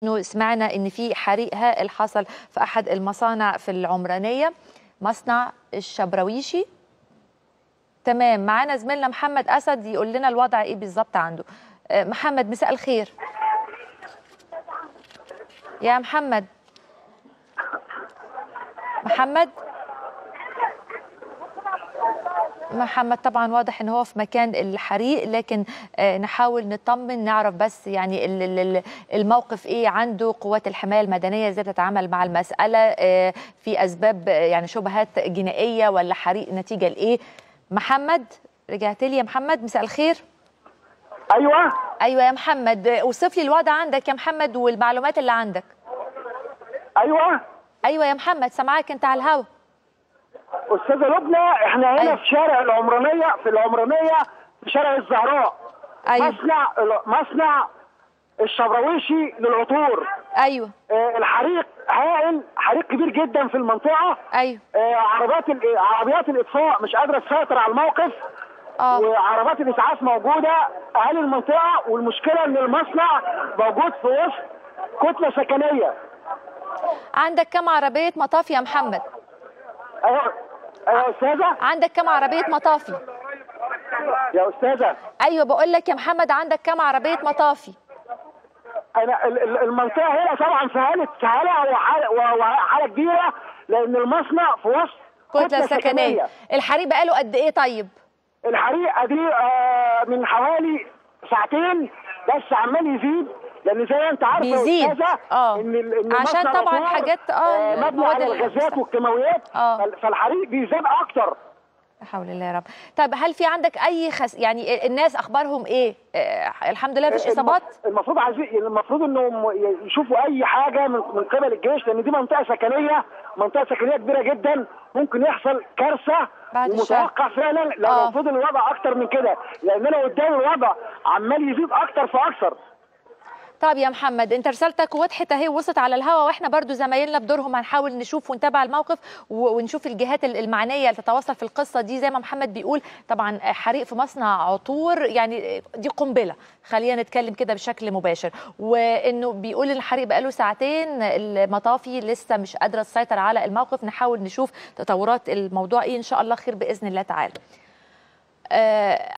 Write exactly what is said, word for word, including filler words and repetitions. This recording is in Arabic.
انه سمعنا ان في حريق هائل حصل في احد المصانع في العمرانيه، مصنع الشبراويشي. تمام، معانا زميلنا محمد اسد يقول لنا الوضع ايه بالظبط عنده. محمد مساء الخير. يا محمد محمد محمد طبعا واضح ان هو في مكان الحريق، لكن نحاول نطمن نعرف بس يعني الموقف ايه عنده، قوات الحمايه المدنيه ازاي بتتعامل مع المساله، في اسباب يعني شبهات جنائيه ولا حريق نتيجه لايه؟ محمد رجعت لي يا محمد، مساء الخير. ايوه ايوه يا محمد، اوصف لي الوضع عندك يا محمد والمعلومات اللي عندك. ايوه ايوه يا محمد سامعاك انت على الهوا. استاذه لبنى، احنا هنا أيوة. في شارع العمرانيه في العمرانيه في شارع الزهراء. أيوة. مصنع مصنع الشبراويشي للعطور. ايوه. آه الحريق هائل، حريق كبير جدا في المنطقه. ايوه. آه عربيات عربيات الاطفاء مش قادره تسيطر على الموقف. اه وعربات الاسعاف موجوده، اهالي المنطقه، والمشكله ان المصنع موجود في وسط كتله سكنيه. عندك كم عربيه مطافي يا محمد؟ ايوه ايوه يا استاذه. عندك كم عربيه مطافي يا استاذه؟ ايوه بقول لك يا محمد، عندك كم عربيه مطافي؟ انا المنطقه هنا طبعا في حاله في حاله وحاله كبيره، لان المصنع في وسط كتله سكنيه. الحريق بقاله قد ايه طيب؟ الحريق دي آه من حوالي ساعتين بس، عمال يزيد، لان زي ما انت عارفه يا استاذه اه ان ان عشان طبعا حاجات اه مبني على الغازات والكيماويات، اه فالحريق بيزيد اكتر. لا حول الله يا رب. طب هل في عندك اي خس... يعني الناس اخبارهم ايه؟ آه الحمد لله مفيش اصابات؟ المفروض عايزين المفروض انهم يشوفوا اي حاجه من من قبل الجيش، لان دي منطقه سكنيه، منطقه سكنيه كبيره جدا، ممكن يحصل كارثه ومتوقع فعلا لو آه. فضل الوضع اكتر من كده، لان انا قدام الوضع عمال يزيد اكتر فاكثر. طب يا محمد انت رسالتك وضحت اهي وصلت على الهواء، واحنا برضو زمايلنا بدورهم هنحاول نشوف ونتابع الموقف ونشوف الجهات المعنيه اللي تتواصل في القصه دي. زي ما محمد بيقول طبعا حريق في مصنع عطور، يعني دي قنبله، خلينا نتكلم كده بشكل مباشر، وانه بيقول الحريق بقاله ساعتين، المطافي لسه مش قادره تسيطر على الموقف. نحاول نشوف تطورات الموضوع ايه، ان شاء الله خير باذن الله تعالى. آه